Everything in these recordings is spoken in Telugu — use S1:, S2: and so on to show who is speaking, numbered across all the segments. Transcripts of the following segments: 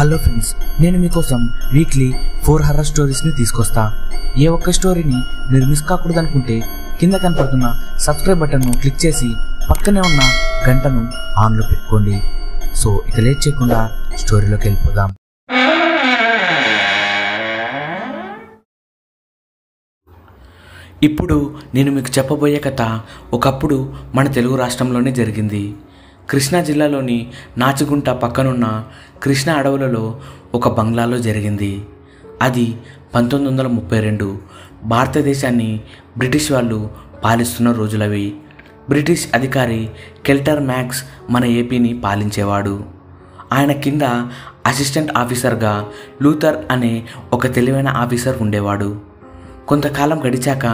S1: హలో ఫ్రెండ్స్, నేను మీకోసం వీక్లీ 4 హర్రర్ స్టోరీస్ని తీసుకొస్తా. ఏ ఒక్క స్టోరీని మీరు మిస్ కాకూడదు అనుకుంటే కింద కనపడుతున్న సబ్స్క్రైబ్ బటన్ను క్లిక్ చేసి పక్కనే ఉన్న గంటను ఆన్లో పెట్టుకోండి. సో ఇక లేట్ చేయకుండా స్టోరీలోకి వెళ్ళిపోదాం. ఇప్పుడు నేను మీకు చెప్పబోయే కథ ఒకప్పుడు మన తెలుగు రాష్ట్రంలోనే జరిగింది. కృష్ణా జిల్లాలోని నాచుగుంట పక్కనున్న కృష్ణా అడవులలో ఒక బంగ్లాలో జరిగింది. అది 1932 భారతదేశాన్ని బ్రిటిష్ వాళ్ళు పాలిస్తున్న రోజులవి. బ్రిటిష్ అధికారి కెల్టర్ మ్యాక్స్ మన ఏపీని పాలించేవాడు. ఆయన కింద అసిస్టెంట్ ఆఫీసర్గా లూథర్ అనే ఒక తెలివైన ఆఫీసర్ ఉండేవాడు. కొంతకాలం గడిచాక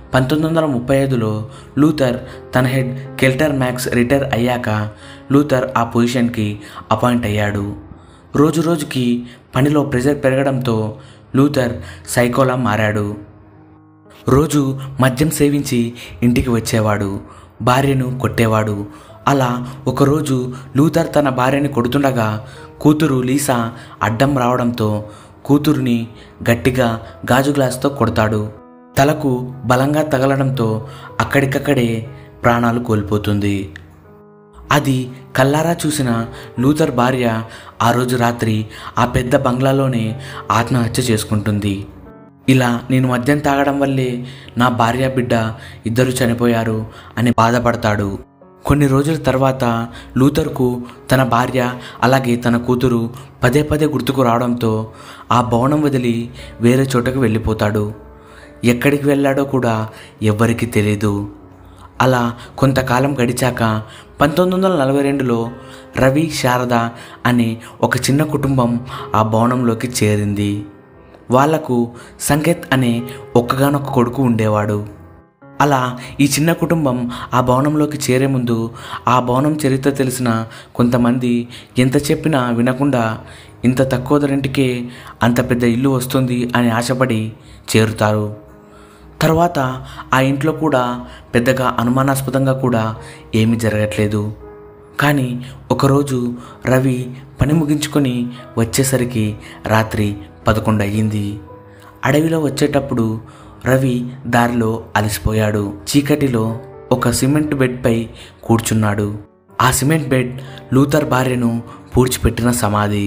S1: 1935లో లూథర్ తన హెడ్ కెల్టర్ మ్యాక్స్ రిటైర్ అయ్యాక లూథర్ ఆ పొజిషన్కి అపాయింట్ అయ్యాడు. రోజు రోజుకి పనిలో ప్రెషర్ పెరగడంతో లూథర్ సైకోలా మారాడు. రోజు మద్యం సేవించి ఇంటికి వచ్చేవాడు, భార్యను కొట్టేవాడు. అలా ఒకరోజు లూథర్ తన భార్యని కొడుతుండగా కూతురు లీసా అడ్డం రావడంతో కూతురుని గట్టిగా గాజు గ్లాస్తో కొడతాడు. తలకు బలంగా తగలడంతో అక్కడికక్కడే ప్రాణాలు కోల్పోతుంది. అది కల్లారా చూసిన లూథర్ భార్య ఆ రోజు రాత్రి ఆ పెద్ద బంగ్లాలోనే ఆత్మహత్య చేసుకుంటుంది. ఇలా నేను మద్యం తాగడం వల్లే నా భార్య బిడ్డ ఇద్దరు చనిపోయారు అని బాధపడతాడు. కొన్ని రోజుల తర్వాత లూథర్కు తన భార్య అలాగే తన కూతురు పదే పదే గుర్తుకు రావడంతో ఆ భవనం వదిలి వేరే చోటకు వెళ్ళిపోతాడు. ఎక్కడికి వెళ్ళాడో కూడా ఎవ్వరికీ తెలీదు. అలా కొంతకాలం గడిచాక 1942లో రవి, శారద అనే ఒక చిన్న కుటుంబం ఆ భవనంలోకి చేరింది. వాళ్లకు సంకేత్ అనే ఒక్కగానొక్క కొడుకు ఉండేవాడు. అలా ఈ చిన్న కుటుంబం ఆ భవనంలోకి చేరే ముందు ఆ భవనం చరిత్ర తెలిసిన కొంతమంది ఎంత చెప్పినా వినకుండా ఇంత తక్కువ ధరింటికే అంత పెద్ద ఇల్లు వస్తుంది అని ఆశపడి చేరుతారు. తర్వాత ఆ ఇంట్లో కూడా పెద్దగా అనుమానాస్పదంగా కూడా ఏమీ జరగట్లేదు. కానీ ఒకరోజు రవి పని ముగించుకొని వచ్చేసరికి రాత్రి 11 అయ్యింది. అడవిలో వచ్చేటప్పుడు రవి దారిలో అలసిపోయాడు. చీకటిలో ఒక సిమెంట్ బెడ్పై కూర్చున్నాడు. ఆ సిమెంట్ బెడ్ లూథర్ భార్యను పూడ్చిపెట్టిన సమాధి.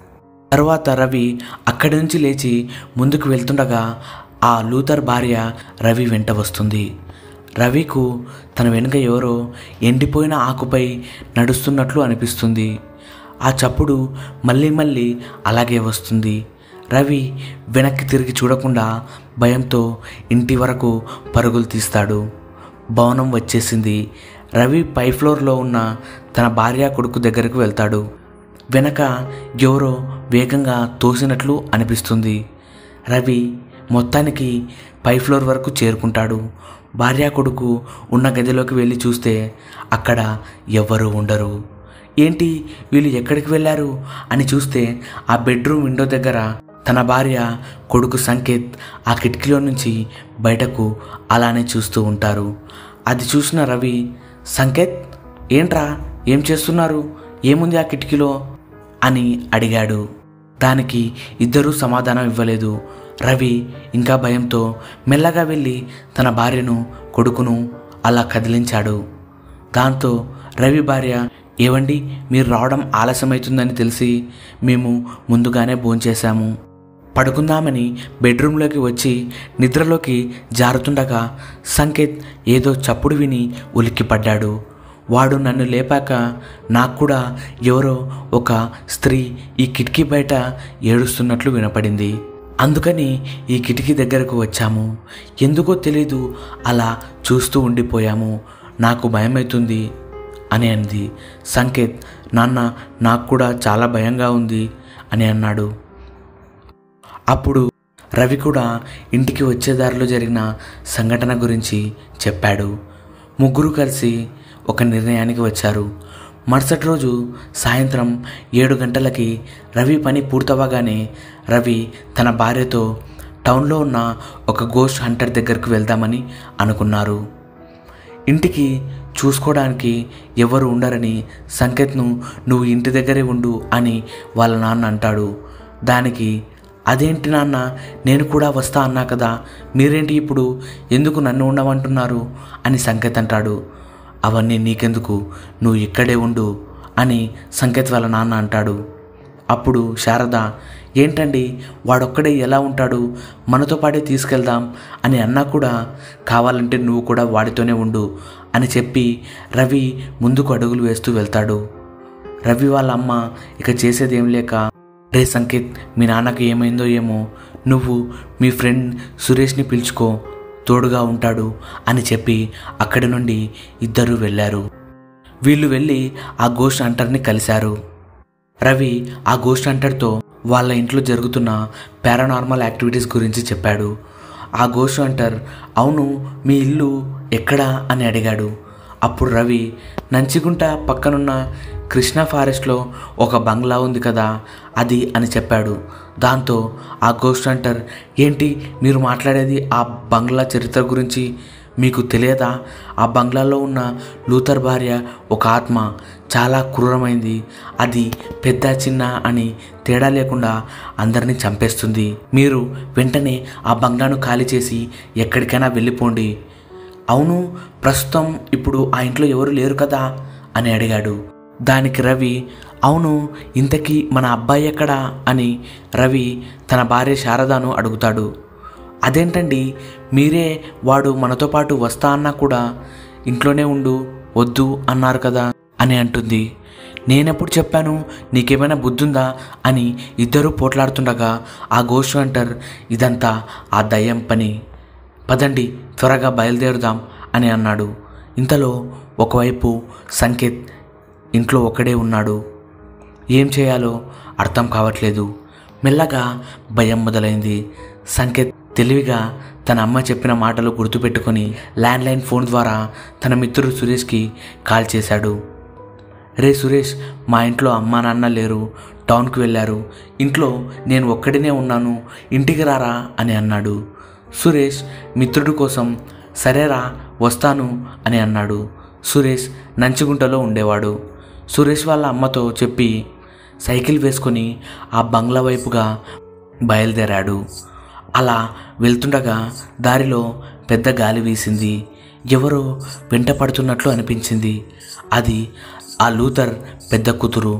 S1: తర్వాత రవి అక్కడి నుంచి లేచి ముందుకు వెళ్తుండగా ఆ లూథర్ భార్య రవి వెంట వస్తుంది. రవికు తన వెనుక ఎవరో ఎండిపోయిన ఆకుపై నడుస్తున్నట్లు అనిపిస్తుంది. ఆ చప్పుడు మళ్ళీ మళ్ళీ అలాగే వస్తుంది. రవి వెనక్కి తిరిగి చూడకుండా భయంతో ఇంటి వరకు పరుగులు తీస్తాడు. భవనం వచ్చేసింది. రవి పై ఫ్లోర్లో ఉన్న తన భార్య కొడుకు దగ్గరకు వెళ్తాడు. వెనక ఎవరో వేగంగా తోసినట్లు అనిపిస్తుంది. రవి మొత్తానికి పై ఫ్లోర్ వరకు చేరుకుంటాడు. భార్య కొడుకు ఉన్న గదిలోకి వెళ్ళి చూస్తే అక్కడ ఎవ్వరూ ఉండరు. ఏంటి వీళ్ళు ఎక్కడికి వెళ్ళారు అని చూస్తే ఆ బెడ్రూమ్ విండో దగ్గర తన భార్య కొడుకు సంకేత్ ఆ కిటికీలో నుంచి బయటకు అలానే చూస్తూ ఉంటారు. అది చూసిన రవి, సంకేత్ ఏంట్రా, ఏం చేస్తున్నారు, ఏముంది ఆ కిటికీలో అని అడిగాడు. దానికి ఇద్దరూ సమాధానం ఇవ్వలేదు. రవి ఇంకా భయంతో మెల్లగా వెళ్ళి తన భార్యను కొడుకును అలా కదిలించాడు. దాంతో రవి భార్య, ఏవండి, మీరు రావడం ఆలస్యమవుతుందని తెలిసి మేము ముందుగానే భోంచేశాము, పడుకుందామని బెడ్రూమ్లోకి వచ్చి నిద్రలోకి జారుతుండగా సంకేత్ ఏదో చప్పుడు విని ఉలిక్కిపడ్డాడు. వాడు నన్ను లేపాక నాకు కూడా ఎవరో ఒక స్త్రీ ఈ కిటికీ బయట ఏడుస్తున్నట్లు వినపడింది. అందుకని ఈ కిటికీ దగ్గరకు వచ్చాము. ఎందుకో తెలీదు అలా చూస్తూ ఉండిపోయాము. నాకు భయమవుతుంది అని అంది. సంకేత్, నాన్న, నాకు కూడా చాలా భయంగా ఉంది అని అన్నాడు. అప్పుడు రవి కూడా ఇంటికి వచ్చే దారిలో జరిగిన సంఘటన గురించి చెప్పాడు. ముగ్గురు కలిసి ఒక నిర్ణయానికి వచ్చారు. మరుసటి రోజు సాయంత్రం 7 గంటలకి రవి పని పూర్తవగానే రవి తన భార్యతో టౌన్లో ఉన్న ఒక గోస్ట్ హంటర్ దగ్గరకు వెళ్దామని అనుకున్నారు. ఇంటికి చూసుకోవడానికి ఎవరు ఉండరని సంకేత్ను నువ్వు ఇంటి దగ్గరే ఉండు అని వాళ్ళ నాన్న అంటాడు. దానికి అదేంటి నాన్న, నేను కూడా వస్తా అన్నా కదా, మీరేంటి ఇప్పుడు ఎందుకు నన్ను ఉండమంటున్నారు అని సంకేత్ అంటాడు. అవన్నీ నీకెందుకు, నువ్వు ఇక్కడే ఉండు అని సంకేత్ వాళ్ళ నాన్న అంటాడు. అప్పుడు శారద, ఏంటండి వాడొక్కడే ఎలా ఉంటాడు, మనతో పాటే తీసుకెళ్దాం అని అన్నా కూడా కావాలంటే నువ్వు కూడా వాడితోనే ఉండు అని చెప్పి రవి ముందుకు అడుగులు వేస్తూ వెళ్తాడు. రవి వాళ్ళ అమ్మ ఇక చేసేదేం లేక, రే సంకేత్, మీ నాన్నకు ఏమైందో ఏమో, నువ్వు మీ ఫ్రెండ్ సురేష్ని పిలుచుకో, తోడుగా ఉంటాడు అని చెప్పి అక్కడి నుండి ఇద్దరూ వెళ్ళారు. వీళ్ళు వెళ్ళి ఆ గోస్ట్ హంటర్ని కలిశారు. రవి ఆ గోస్ట్ హంటర్తో వాళ్ళ ఇంట్లో జరుగుతున్న పారానార్మల్ యాక్టివిటీస్ గురించి చెప్పాడు. ఆ గోస్ట్ హంటర్, అవును మీ ఇల్లు ఎక్కడా అని అడిగాడు. అప్పుడు రవి, నంచిగుంట పక్కనున్న కృష్ణా ఫారెస్ట్లో ఒక బంగ్లా ఉంది కదా అది అని చెప్పాడు. దాంతో ఆ గోస్ట్ హంటర్, ఏంటి మీరు మాట్లాడేది ఆ బంగ్లా చరిత్ర గురించి, మీకు తెలియదా, ఆ బంగ్లాలో ఉన్న లూథర్ భార్య ఒక ఆత్మ, చాలా క్రూరమైంది, అది పెద్ద చిన్న అని తేడా లేకుండా అందరినీ చంపేస్తుంది, మీరు వెంటనే ఆ బంగ్లాను ఖాళీ చేసి ఎక్కడికైనా వెళ్ళిపోండి. అవును ప్రస్తుతం ఇప్పుడు ఆ ఇంట్లో ఎవరు లేరు కదా అని అడిగాడు. దానికి రవి, అవును ఇంతకీ మన అబ్బాయి ఎక్కడా అని రవి తన భార్య శారదను అడుగుతాడు. అదేంటండి, మీరే వాడు మనతో పాటు వస్తా అన్నా కూడా ఇంట్లోనే ఉండు వద్దు అన్నారు కదా అని అంటుంది. నేనెప్పుడు చెప్పాను, నీకేమైనా బుద్ధుందా అని ఇద్దరూ పోట్లాడుతుండగా ఆ గోస్ట్ హంటర్, ఇదంతా ఆ దయ్యం పని, పదండి త్వరగా బయలుదేరుదాం అని అన్నాడు. ఇంతలో ఒకవైపు సంకేత్ ఇంట్లో ఒక్కడే ఉన్నాడు. ఏం చేయాలో అర్థం కావట్లేదు. మెల్లగా భయం మొదలైంది. సంకేత్ తెలివిగా తన అమ్మ చెప్పిన మాటలు గుర్తుపెట్టుకొని ల్యాండ్లైన్ ఫోన్ ద్వారా తన మిత్రుడు సురేష్కి కాల్ చేశాడు. రే సురేష్, మా ఇంట్లో అమ్మా నాన్న లేరు, టౌన్కి వెళ్ళారు, ఇంట్లో నేను ఒక్కడినే ఉన్నాను, ఇంటికి రారా అని అన్నాడు. సురేష్ మిత్రుడి కోసం సరేరా వస్తాను అని అన్నాడు. సురేష్ నంచిగుంటలో ఉండేవాడు. సురేష్ వాళ్ళ అమ్మతో చెప్పి సైకిల్ వేసుకొని ఆ బంగ్లా వైపుగా బయలుదేరాడు. అలా వెళ్తుండగా దారిలో పెద్ద గాలి వీసింది. ఎవరో వెంట పడుతున్నట్లు అనిపించింది. అది ఆ లూథర్ పెద్ద కూతురు.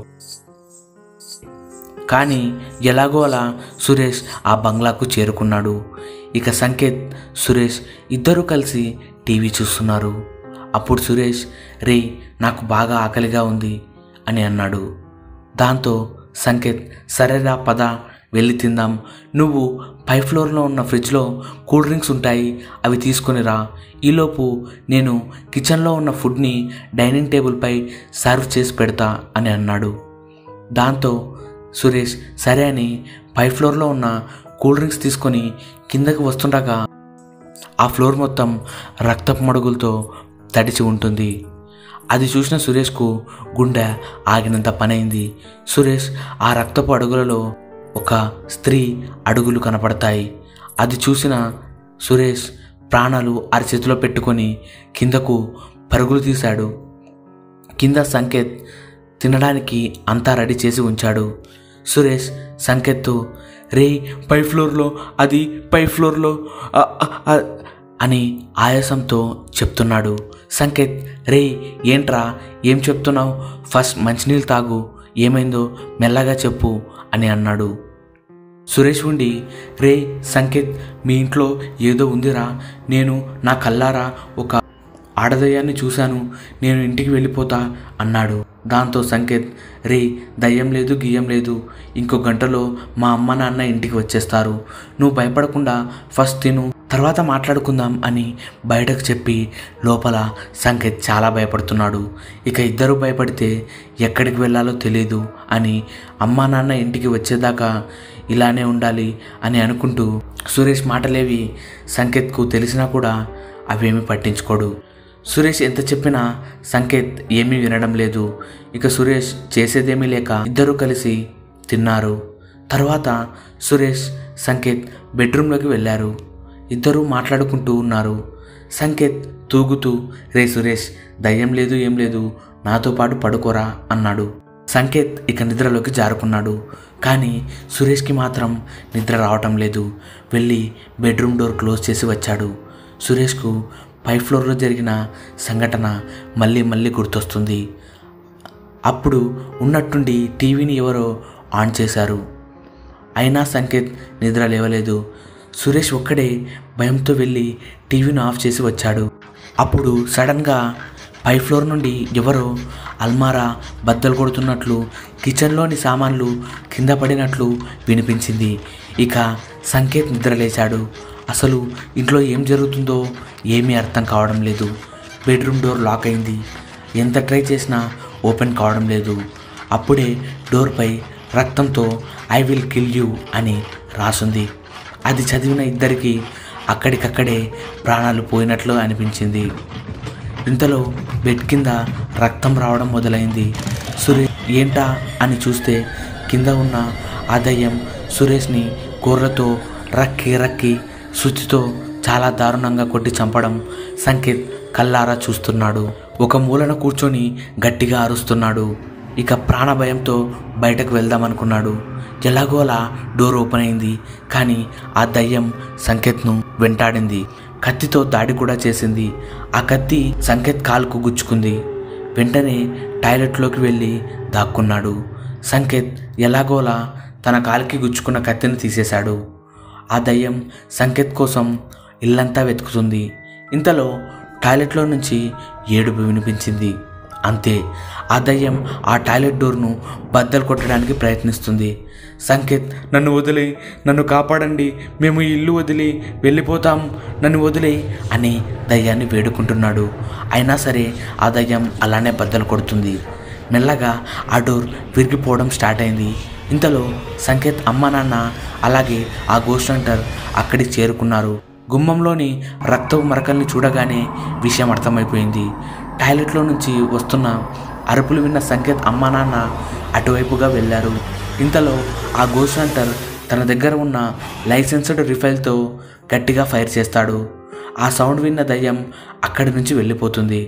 S1: కానీ ఎలాగో అలా సురేష్ ఆ బంగ్లాకు చేరుకున్నాడు. ఇక సంకేత్, సురేష్ ఇద్దరూ కలిసి టీవీ చూస్తున్నారు. అప్పుడు సురేష్, రే నాకు బాగా ఆకలిగా ఉంది అని అన్నాడు. దాంతో సంకేత్, సరేరా పద వెళ్ళి తిందాం, నువ్వు పై ఫ్లోర్లో ఉన్న ఫ్రిడ్జ్లో కూల్ డ్రింక్స్ ఉంటాయి, అవి తీసుకొని రా, ఈలోపు నేను కిచెన్లో ఉన్న ఫుడ్ని డైనింగ్ టేబుల్పై సర్వ్ చేసి పెడతా అని అన్నాడు. దాంతో సురేష్ సరే అని పై ఫ్లోర్లో ఉన్న కూల్ డ్రింక్స్ తీసుకొని కిందకి వస్తుండగా ఆ ఫ్లోర్ మొత్తం రక్తపు మడుగులతో తడిచి ఉంటుంది. అది చూసిన సురేష్కు గుండె ఆగినంత పనైంది. సురేష్ ఆ రక్తపు అడుగులలో ఒక స్త్రీ అడుగులు కనపడతాయి. అది చూసిన సురేష్ ప్రాణాలు అరచేతిలో పెట్టుకొని కిందకు పరుగులు తీశాడు. కింద సంకేత్ తినడానికి అంతా రెడీ చేసి ఉంచాడు. సురేష్ సంకేత్తో, రే పై ఫ్లోర్లో, అది పై ఫ్లోర్లో అని ఆయాసంతో చెప్తున్నాడు. సంకేత్, రే ఏంట్రా ఏం చెప్తున్నావు, ఫస్ట్ మంచినీళ్ళు తాగు, ఏమైందో మెల్లగా చెప్పు అని అన్నాడు. సురేష్ ఉండి, రే సంకేత్, మీ ఇంట్లో ఏదో ఉందిరా, నేను నా కల్లారా ఒక ఆడదయ్యాన్ని చూశాను, నేను ఇంటికి వెళ్ళిపోతా అన్నాడు. దాంతో సంకేత్, రే దయ్యం లేదు గియ్యం లేదు, ఇంకో గంటలో మా అమ్మ నాన్న ఇంటికి వచ్చేస్తారు, నువ్వు భయపడకుండా ఫస్ట్ తిను, తర్వాత మాట్లాడుకుందాం అని బయటకు చెప్పి లోపల సంకేత్ చాలా భయపడుతున్నాడు. ఇక ఇద్దరు భయపడితే ఎక్కడికి వెళ్ళాలో తెలియదు అని అమ్మా నాన్న ఇంటికి వచ్చేదాకా ఇలానే ఉండాలి అని అనుకుంటూ సురేష్ మాటలేవి సంకేత్కు తెలిసినా కూడా అవేమీ పట్టించుకోడు. సురేష్ ఎంత చెప్పినా సంకేత్ ఏమీ వినడం లేదు. ఇక సురేష్ చేసేదేమీ లేక ఇద్దరూ కలిసి తిన్నారు. తర్వాత సురేష్ సంకేత్ బెడ్రూమ్లోకి వెళ్ళారు. ఇద్దరూ మాట్లాడుకుంటూ ఉన్నారు. సంకేత్ తూగుతూ, రే సురేష్ దయ్యం లేదు ఏం లేదు, నాతో పాటు పడుకోరా అన్నాడు. సంకేత్ ఇక నిద్రలోకి జారుకున్నాడు. కానీ సురేష్కి మాత్రం నిద్ర రావటం లేదు. వెళ్ళి బెడ్రూమ్ డోర్ క్లోజ్ చేసి వచ్చాడు. సురేష్కు పై ఫ్లోర్లో జరిగిన సంఘటన మళ్ళీ గుర్తొస్తుంది. అప్పుడు ఉన్నట్టుండి టీవీని ఎవరో ఆన్ చేశారు. అయినా సంకేత్ నిద్ర లేవలేదు. సురేష్ ఒక్కడే భయంతో వెళ్ళి టీవీని ఆఫ్ చేసి వచ్చాడు. అప్పుడు సడన్గా పై ఫ్లోర్ నుండి ఎవరో అల్మారా బద్దలు కొడుతున్నట్లు, కిచెన్లోని సామాన్లు కింద పడినట్లు వినిపించింది. ఇక సంకేత్ నిద్రలేచాడు. అసలు ఇంట్లో ఏం జరుగుతుందో ఏమీ అర్థం కావడం లేదు. బెడ్రూమ్ డోర్ లాక్ అయింది. ఎంత ట్రై చేసినా ఓపెన్ కావడం లేదు. అప్పుడే డోర్పై రక్తంతో ఐ విల్ కిల్ యూ అని రాసుంది. అది చదివిన ఇద్దరికి అక్కడికక్కడే ప్రాణాలు పోయినట్లు అనిపించింది. ఇంతలో బెడ్ కింద రక్తం రావడం మొదలైంది. సురేష్ ఏంటా అని చూస్తే కింద ఉన్న ఆ దయ్యం సురేష్ని గోర్లతో రక్కి సుత్తితో చాలా దారుణంగా కొట్టి చంపడం సంకేత్ కల్లారా చూస్తున్నాడు. ఒక మూలన కూర్చొని గట్టిగా అరుస్తున్నాడు. ఇక ప్రాణభయంతో బయటకు వెళ్దామనుకున్నాడు. ఎలాగో అలా డోర్ ఓపెన్ అయింది. కానీ ఆ దయ్యం సంకేత్ను వెంటాడింది. కత్తితో దాడి కూడా చేసింది. ఆ కత్తి సంకేత్ కాలుకు గుచ్చుకుంది. వెంటనే టాయిలెట్లోకి వెళ్ళి దాక్కున్నాడు. సంకేత్ ఎలాగోలా తన కాలుకి గుచ్చుకున్న కత్తిని తీసేశాడు. ఆ దయ్యం సంకేత్ కోసం ఇల్లంతా వెతుకుతుంది. ఇంతలో టాయిలెట్లో నుంచి ఏడుపు వినిపించింది. అంతే, ఆ దయ్యం ఆ టాయిలెట్ డోర్ను బద్దలు కొట్టడానికి ప్రయత్నిస్తుంది. సంకేత్ నన్ను వదిలే, నన్ను కాపాడండి, మేము ఈ ఇల్లు వదిలి వెళ్ళిపోతాం, నన్ను వదిలే అని దయ్యాన్ని వేడుకుంటున్నాడు. అయినా సరే ఆ దయ్యం అలానే బద్దలు కొడుతుంది. మెల్లగా ఆ డోర్ విరిగిపోవడం స్టార్ట్ అయింది. ఇంతలో సంకేత్ అమ్మ నాన్న అలాగే ఆ గోస్ట్ హంటర్ అక్కడికి చేరుకున్నారు. గుమ్మంలోని రక్తపు మరకల్ని చూడగానే విషయం అర్థమైపోయింది. టాయిలెట్లో నుంచి వస్తున్న అరుపులు విన్న సంకేత్ అమ్మా నాన్న అటువైపుగా వెళ్ళారు. ఇంతలో ఆ గోస్ట్ హంటర్ తన దగ్గర ఉన్న లైసెన్స్డ్ రిఫైల్తో గట్టిగా ఫైర్ చేస్తాడు. ఆ సౌండ్ విన్న దయ్యం అక్కడి నుంచి వెళ్ళిపోతుంది.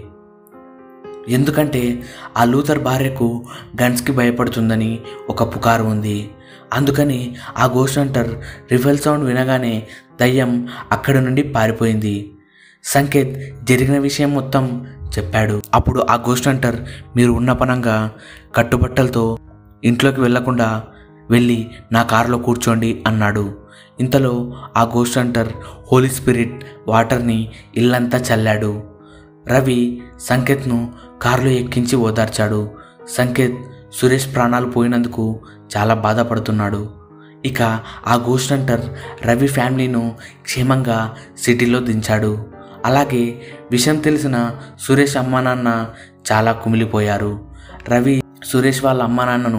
S1: ఎందుకంటే ఆ లూథర్ భార్యకు గన్స్కి భయపడుతుందని ఒక పుకారు ఉంది. అందుకని ఆ గోస్ట్ హంటర్ రిఫైల్ సౌండ్ వినగానే దయ్యం అక్కడి నుండి పారిపోయింది. సంకేత్ జరిగిన విషయం మొత్తం చెప్పాడు. అప్పుడు ఆ గోస్ట్ హంటర్ మీరు ఉన్న పనంగా కట్టుబట్టలతో ఇంట్లోకి వెళ్లకుండా వెళ్ళి నా కారులో కూర్చోండి అన్నాడు. ఇంతలో ఆ గోస్ట్ హంటర్ హోలీ స్పిరిట్ వాటర్ని ఇల్లంతా చల్లాడు. రవి సంకేత్ను కారులో ఎక్కించి ఓదార్చాడు. సంకేత్ సురేష్ ప్రాణాలు పోయినందుకు చాలా బాధపడుతున్నాడు. ఇక ఆ గోస్ట్ హంటర్ రవి ఫ్యామిలీను క్షేమంగా సిటీలో దించాడు. అలాగే విషయం తెలిసిన సురేష్ అమ్మా నాన్న చాలా కుమిలిపోయారు. రవి సురేష్ వాళ్ళ అమ్మా నాన్నను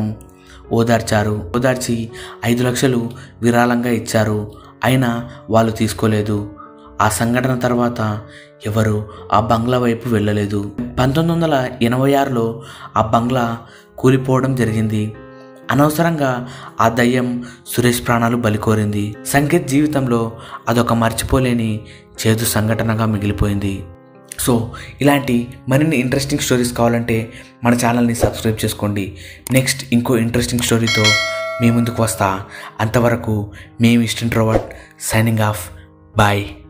S1: ఓదార్చి 5 లక్షలు విరాళంగా ఇచ్చారు. అయినా వాళ్ళు తీసుకోలేదు. ఆ సంఘటన తర్వాత ఎవరు ఆ బంగ్లా వైపు వెళ్ళలేదు. 1986లో ఆ బంగ్లా కూలిపోవడం జరిగింది. అనవసరంగా ఆ దయ్యం సురేష్ ప్రాణాలు బలికోరింది. సంకేత్ జీవితంలో అదొక మర్చిపోలేని చేదు సంఘటనగా మిగిలిపోయింది. సో ఇలాంటి మరిన్ని ఇంట్రెస్టింగ్ స్టోరీస్ కావాలంటే మన ఛానల్ని సబ్స్క్రైబ్ చేసుకోండి. నెక్స్ట్ ఇంకో ఇంట్రెస్టింగ్ స్టోరీతో మీ ముందుకు వస్తా. అంతవరకు మేము ఇష్టం ఇంట్రోవర్ట్ సైనింగ్ ఆఫ్. బాయ్.